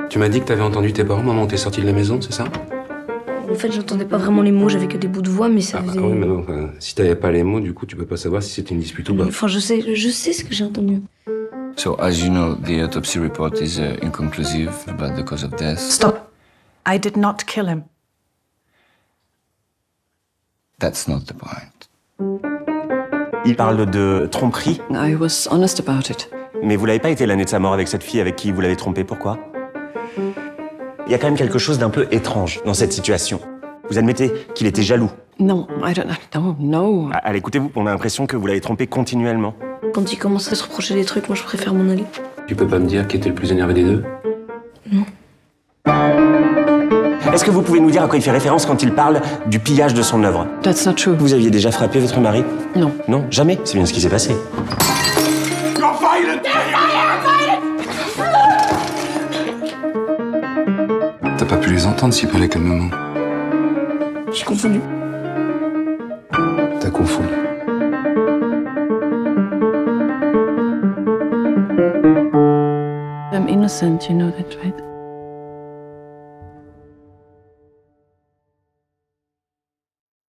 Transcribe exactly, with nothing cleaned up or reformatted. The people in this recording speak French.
Tu m'as dit que t'avais entendu tes parents au moment où t'es sorti de la maison, c'est ça? En fait, j'entendais pas vraiment les mots, j'avais que des bouts de voix, mais ça ah, faisait... Ah oui, mais bon, enfin, si t'avais pas les mots, du coup, tu peux pas savoir si c'était une dispute ou pas. Enfin, je sais, je sais ce que j'ai entendu. So, as you know, the autopsy report is uh, inconclusive about the cause of death. Stop. I did not kill him. That's not the point. Il parle de tromperie. I was honest about it. Mais vous l'avez pas été l'année de sa mort avec cette fille avec qui vous l'avez trompé, pourquoi? Il y a quand même quelque chose d'un peu étrange dans cette situation. Vous admettez qu'il était jaloux? No, I don't know. No, no. Allez, écoutez-vous, on a l'impression que vous l'avez trompé continuellement. Quand il commence à se reprocher des trucs, moi je préfère m'en aller. Tu peux pas me dire qui était le plus énervé des deux? Non. Est-ce que vous pouvez nous dire à quoi il fait référence quand il parle du pillage de son œuvre? That's not true. Vous aviez déjà frappé votre mari? Non. Non, jamais. C'est bien ce qui s'est passé. T'as pas pu les entendre s'ils parlaient calmement. J'ai confondu. T'as confondu. I'm innocent, you know that, right?